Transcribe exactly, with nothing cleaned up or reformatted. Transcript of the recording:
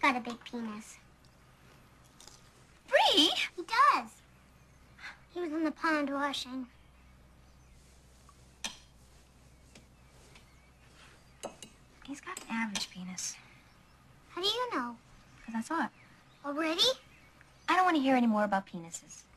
got a big penis. Bree? He does. He was in the pond washing. He's got an average penis. How do you know? Because I saw it. Already? I don't want to hear any more about penises.